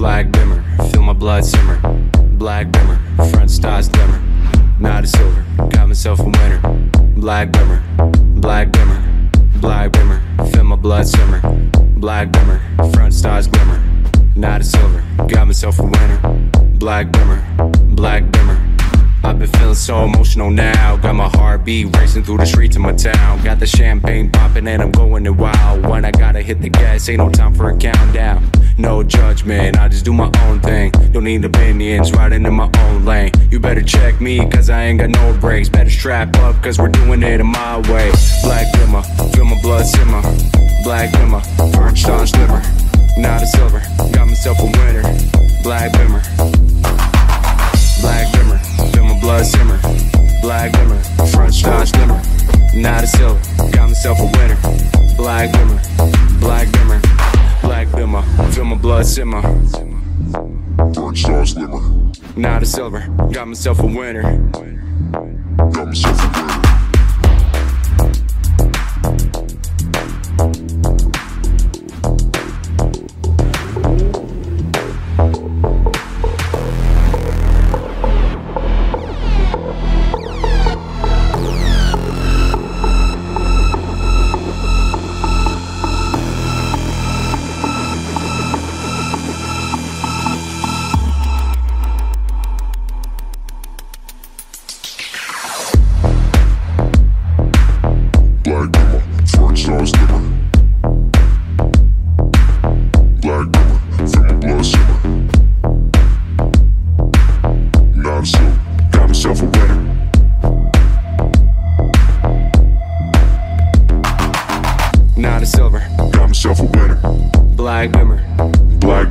Black dimmer, feel my blood simmer. Black dimmer, front stars glimmer. Not a silver, got myself a winner. Black dimmer, black dimmer, black dimmer, feel my blood simmer. Black dimmer, front stars glimmer. Not a silver, got myself a winner. Black dimmer, black dimmer. I've been feeling so emotional now. Got my heartbeat racing through the streets of my town. Got the champagne popping and I'm going it wild. When I gotta hit the gas, ain't no time for a countdown. No judgment, I just do my own thing. Don't need opinions, riding in my own lane. You better check me, cause I ain't got no brakes. Better strap up, cause we're doing it in my way. Black dimmer, feel my blood simmer. Black dimmer, first on slimmer. Not a silver, got myself a winner. Black dimmer, black dimmer, feel my blood simmer. Black dimmer, front star slimmer. Not a silver, got myself a winner. Black dimmer, black dimmer, black dimmer, feel my blood simmer. Front star slimmer. Not a silver, got myself a winner. Got myself a winner. Not a silver, got myself a winner. Black dimmer, black